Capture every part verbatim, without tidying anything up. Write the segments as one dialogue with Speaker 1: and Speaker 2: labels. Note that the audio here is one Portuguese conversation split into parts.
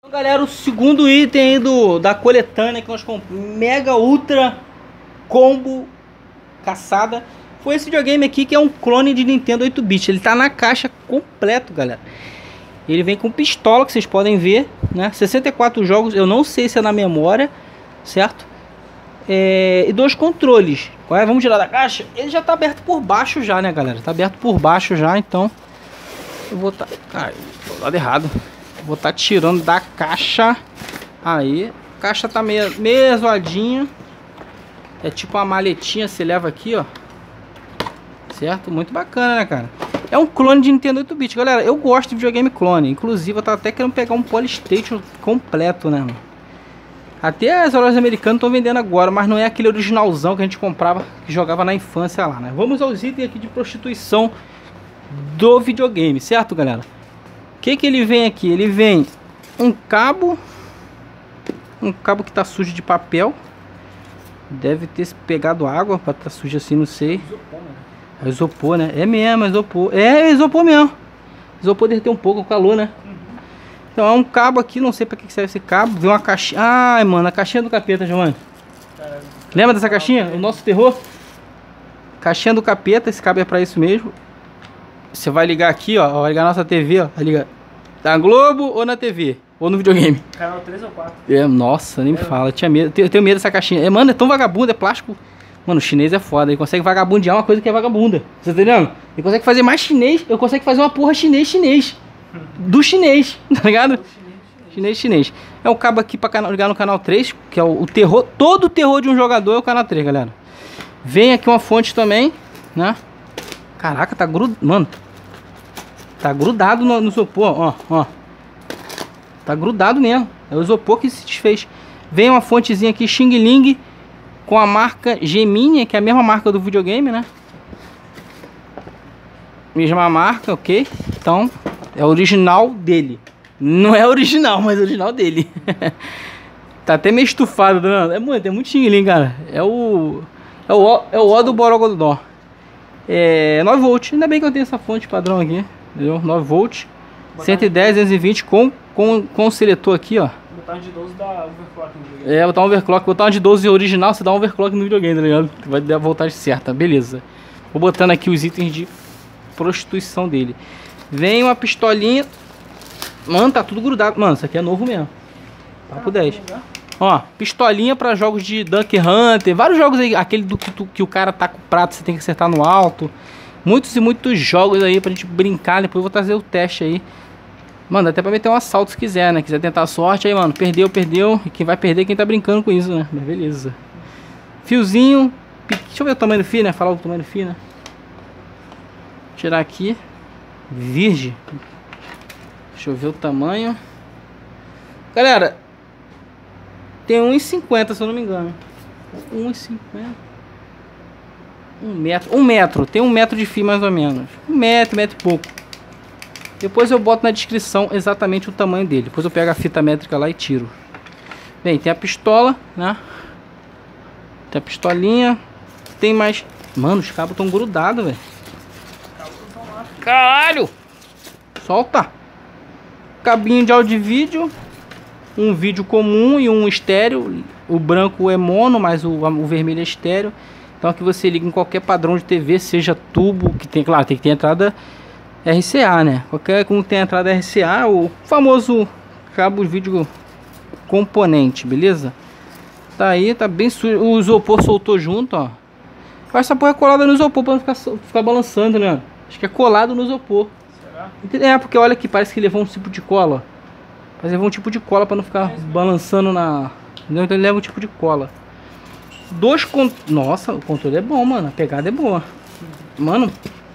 Speaker 1: Galera, o segundo item aí do, da coletânea que nós compramos, Mega Ultra Combo Caçada, foi esse videogame aqui que é um clone de Nintendo oito bit. Ele tá na caixa completo, galera. Ele vem com pistola, que vocês podem ver, né? sessenta e quatro jogos, eu não sei se é na memória, certo? É, e dois controles. Qual é? Vamos tirar da caixa? Ele já tá aberto por baixo já, né, galera? Tá aberto por baixo já, então eu vou tá... Ai, do lado errado. Vou estar tá tirando da caixa. Aí, a caixa tá meio, meio zoadinha. É tipo uma maletinha, você leva aqui, ó. Certo? Muito bacana, né, cara? É um clone de Nintendo oito bit. Galera, eu gosto de videogame clone. Inclusive, eu tava até querendo pegar um Polystation completo, né, mano? Até as lojas americanas estão vendendo agora, mas não é aquele originalzão que a gente comprava, que jogava na infância lá, né? Vamos aos itens aqui de prostituição do videogame, certo, galera? O que que ele vem aqui? Ele vem um cabo, um cabo que tá sujo de papel. Deve ter pegado água para tá sujo assim, não sei. Isopor, né? É isopor, né? É mesmo, é isopor. É isopor mesmo. Isopor deve ter um pouco de calor, né? Uhum. Então é um cabo aqui, não sei para que serve esse cabo. Vem uma caixinha. Ai, mano, a caixinha do capeta, Giovanni. Caramba. Lembra dessa caixinha? O nosso terror? Caixinha do capeta, esse cabo é para isso mesmo. Você vai ligar aqui, ó, vai ligar na nossa T V, ó, vai ligar na Globo ou na T V, ou no videogame.
Speaker 2: Canal três ou quatro.
Speaker 1: É, nossa, nem me fala, eu tinha medo, eu tenho medo dessa caixinha. É, mano, é tão vagabundo, é plástico. Mano, o chinês é foda, ele consegue vagabundear uma coisa que é vagabunda. Você tá entendendo? Ele consegue fazer mais chinês, eu consigo fazer uma porra chinês chinês. Do chinês, tá ligado? Chinês chinês. É um cabo aqui pra ligar no canal três, que é o, o terror, todo o terror de um jogador é o canal três, galera. Vem aqui uma fonte também, né? Caraca, tá grudado, mano. Tá grudado no, no isopor, ó, ó. Tá grudado mesmo. É o isopor que se desfez. Vem uma fontezinha aqui, Xing Ling, com a marca Gemini, que é a mesma marca do videogame, né? Mesma marca, ok? Então, é original dele. Não é original, mas é original dele. Tá até meio estufado, né? É muito, é muito Xing Ling, cara. É o... É o, é o O do Borogodó. É nove volts. Ainda bem que eu tenho essa fonte padrão aqui. Entendeu? nove volts. cento e dez, duzentos e vinte com, com, com o seletor aqui, ó.
Speaker 2: Botar um de doze dá overclock no videogame.
Speaker 1: É, botar um overclock. Botar um de doze original, você dá um overclock no videogame, tá ligado? Vai dar a voltagem certa, beleza. Vou botando aqui os itens de prostituição dele. Vem uma pistolinha. Mano, tá tudo grudado. Mano, isso aqui é novo mesmo. Papo dez. Ó, pistolinha pra jogos de Duck Hunter. Vários jogos aí. Aquele do que, tu, que o cara tá com o prato, você tem que acertar no alto. Muitos e muitos jogos aí pra gente brincar. Depois eu vou trazer o teste aí. Mano, dá até pra meter um assalto se quiser, né? Quiser tentar a sorte aí, mano. Perdeu, perdeu. E quem vai perder é quem tá brincando com isso, né? Mas beleza. Fiozinho. Deixa eu ver o tamanho do fio, né? Falar o tamanho do fio, né? Tirar aqui. Virgem. Deixa eu ver o tamanho. Galera, tem um e cinquenta, se eu não me engano. um e cinquenta. Um metro. Um metro. Tem um metro de fio mais ou menos. Um metro, metro e pouco. Depois eu boto na descrição exatamente o tamanho dele. Depois eu pego a fita métrica lá e tiro. Bem, tem a pistola, né? Tem a pistolinha. Tem mais... Mano, os cabos estão grudados, velho. Caralho! Solta! Cabinho de áudio e vídeo. Um vídeo comum e um estéreo. O branco é mono, mas o, o vermelho é estéreo. Então aqui você liga em qualquer padrão de T V, seja tubo, que tem, claro, tem que ter entrada R C A, né? Qualquer como tem entrada R C A, o famoso cabo de vídeo componente, beleza? Tá aí, tá bem sujo. O isopor soltou junto, ó. Essa porra é colada no isopor pra não ficar, ficar balançando, né? Acho que é colado no isopor. Será? É, porque olha aqui, parece que levou um tipo de cola. Parece que levou um tipo de cola pra não ficar é balançando na... Entendeu? Então ele leva um tipo de cola. Dois con... Nossa, o controle é bom, mano. A pegada é boa. Mano.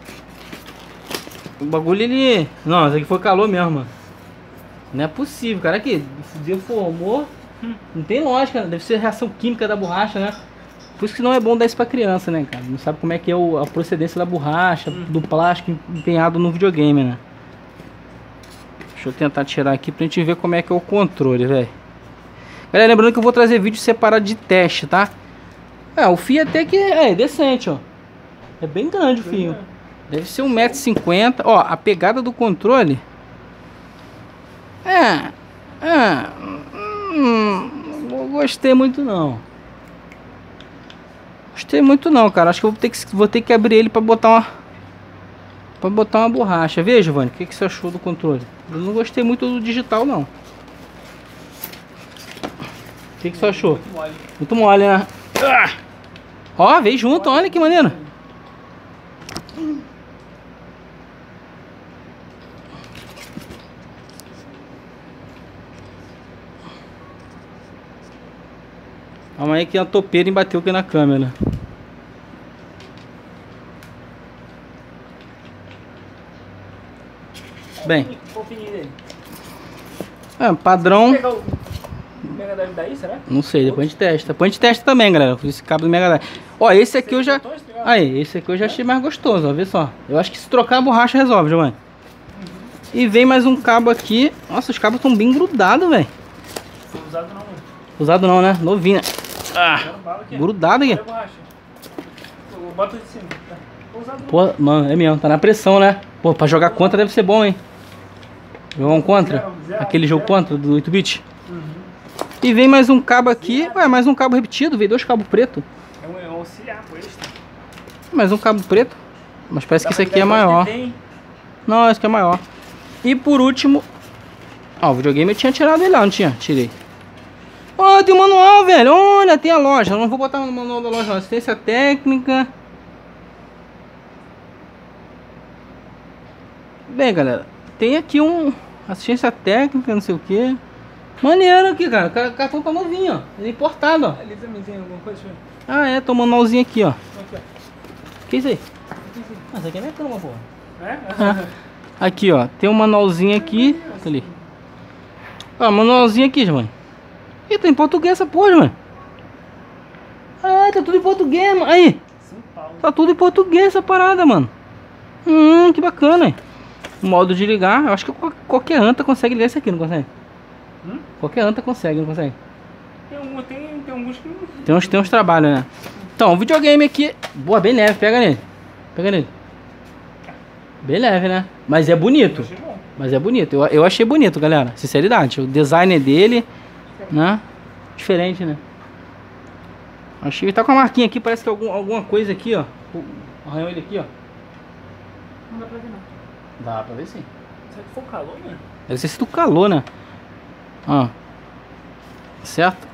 Speaker 1: O bagulho ele... Não, isso aqui foi calor mesmo, mano. Não é possível, cara. Aqui, se deformou. Não tem lógica, deve ser reação química da borracha, né? Por isso que não é bom dar isso pra criança, né, cara? Não sabe como é que é o, a procedência da borracha, do plástico empenhado no videogame, né? Deixa eu tentar tirar aqui pra gente ver como é que é o controle, velho. Galera, lembrando que eu vou trazer vídeo separado de teste, tá? É, o fio até que é decente, ó. É bem grande o fio. Deve ser um metro e cinquenta. Ó, a pegada do controle... É... Ah, hum, não gostei muito não. Gostei muito não, cara. Acho que eu vou ter que, vou ter que abrir ele pra botar uma... Pra botar uma borracha. Veja, Giovanni, o que, que você achou do controle? Eu não gostei muito do digital, não. O que, que você achou?
Speaker 2: Muito mole.
Speaker 1: Muito mole, né? Ah! Ó, veio junto, olha que maneiro. Calma aí que a topeira embateu aqui na câmera. Bem.
Speaker 2: Qual o fininho dele?
Speaker 1: É, padrão.
Speaker 2: Vou pegar o Mega Drive daí, será?
Speaker 1: Não sei, depois a gente testa. Depois a gente testa também, galera. Esse cabo do Mega Drive. Ó, esse aqui eu já... Aí, esse aqui eu já achei mais gostoso, ó. Vê só. Eu acho que se trocar a borracha resolve, Giovanni. E vem mais um cabo aqui. Nossa, os cabos estão bem grudados, velho.
Speaker 2: Usado não, mano.
Speaker 1: Usado não, né? Novinho. Ah, grudado aqui.
Speaker 2: Bota de cima. Usado
Speaker 1: Pô, mano, é mesmo. Tá na pressão, né? Pô, pra jogar contra deve ser bom, hein? Jogar um contra?
Speaker 2: Zero, zero,
Speaker 1: Aquele jogo
Speaker 2: zero.
Speaker 1: contra do oito bit.
Speaker 2: Uhum.
Speaker 1: E vem mais um cabo aqui. Ué, mais um cabo repetido. Veio dois cabos pretos.
Speaker 2: É um, é um auxiliar, pô, extra.
Speaker 1: Mais um cabo preto. Mas parece
Speaker 2: Dá
Speaker 1: que esse
Speaker 2: pra
Speaker 1: aqui é
Speaker 2: ligar
Speaker 1: maior.
Speaker 2: dois T T, hein?
Speaker 1: Não, esse aqui é maior. E por último... Ó, o videogame eu tinha tirado ele lá, não tinha? Tirei. Ó, tem o manual, velho. Olha, tem a loja. Eu não vou botar no manual da loja, não. Assistência técnica. Bem, galera. Tem aqui um... Assistência técnica, não sei o que. Maneiro aqui, cara. O cartão tá novinho, ó. Ele é importado, ó.
Speaker 2: Ali também tem alguma coisa, deixa eu ver.
Speaker 1: Ah, é. Tem um manualzinho aqui, ó.
Speaker 2: Aqui, ó.
Speaker 1: Que isso aí? Ah, isso aqui é minha cama, pô.
Speaker 2: É?
Speaker 1: Ah, aqui, ó. Tem um manualzinho aqui. Ali. Ó, manualzinho aqui, Giovanni. Ih, tá em português essa porra, mano. Ah, tá tudo em português, mano. Aí.
Speaker 2: São Paulo.
Speaker 1: Tá tudo em português essa parada, mano. Hum, que bacana, hein. O modo de ligar. Eu acho que qual- qualquer anta consegue ligar isso aqui, não consegue?
Speaker 2: Hum?
Speaker 1: Qualquer anta consegue, não consegue?
Speaker 2: Tem, um, tem, tem alguns que não...
Speaker 1: Tem uns, tem uns trabalhos, né? Então, o videogame aqui. Boa, bem leve. Pega nele. Pega nele. Bem leve, né? Mas é bonito.
Speaker 2: Achei bom.
Speaker 1: Mas é bonito. Eu, eu achei bonito, galera. Sinceridade. O design dele, né? Diferente, né? Achei que tá com a marquinha aqui. Parece que é algum, alguma coisa aqui, ó. O- Arranhou ele aqui, ó.
Speaker 2: Não dá pra ver, não.
Speaker 1: Dá pra ver sim.
Speaker 2: Será que foi o calor, né?
Speaker 1: Deve ser do calor, né? Ó. Certo?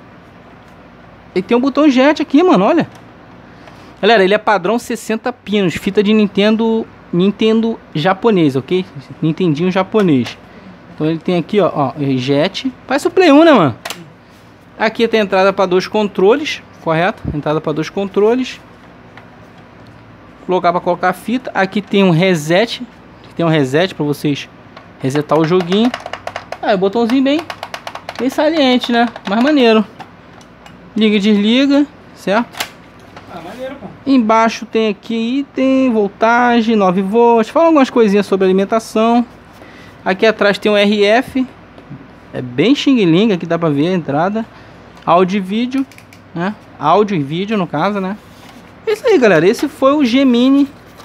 Speaker 1: E tem um botão jet aqui, mano. Olha. Galera, ele é padrão sessenta pinos. Fita de Nintendo... Nintendo japonês, ok? Nintendinho japonês. Então ele tem aqui, ó, ó, jet. Parece o Play um, né, mano? Aqui tem entrada para dois controles, correto? Entrada para dois controles. Lugar para colocar a fita. Aqui tem um reset. Tem um reset para vocês resetar o joguinho. Ah, o botãozinho bem, bem saliente, né? Mais maneiro. Liga e desliga, certo?
Speaker 2: Ah, maneiro, pô.
Speaker 1: Embaixo tem aqui item, voltagem, nove volts. Fala algumas coisinhas sobre alimentação. Aqui atrás tem um R F. É bem xing-ling, aqui dá pra ver a entrada. Áudio e vídeo, né? Áudio e vídeo no caso, né? É isso aí, galera. Esse foi o Gemini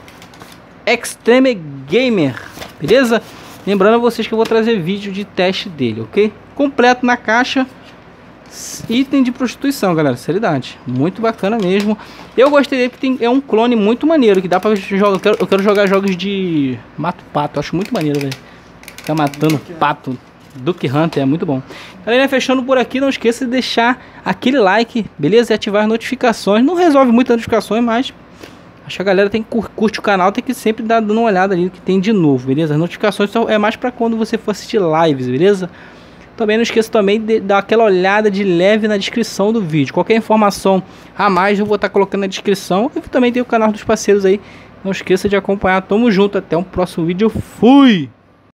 Speaker 1: Extreme Gamer, beleza? Lembrando a vocês que eu vou trazer vídeo de teste dele, ok? Completo na caixa. Item de prostituição, galera, seriedade, muito bacana mesmo. Eu gostei dele que tem, é um clone muito maneiro, que dá pra jogar. Eu quero, eu quero jogar jogos de mato pato, acho muito maneiro, velho. Ficar matando pato. Duck Hunter é muito bom. Galera, fechando por aqui, não esqueça de deixar aquele like, beleza? E ativar as notificações. Não resolve muitas notificações, mas acho que a galera tem que cur curte o canal, tem que sempre dar dando uma olhada ali no que tem de novo, beleza? As notificações são, é mais pra quando você for assistir lives, beleza? Também não esqueça também de dar aquela olhada de leve na descrição do vídeo. Qualquer informação a mais eu vou estar colocando na descrição. E também tem o canal dos parceiros aí. Não esqueça de acompanhar. Tamo junto. Até um próximo vídeo. Fui!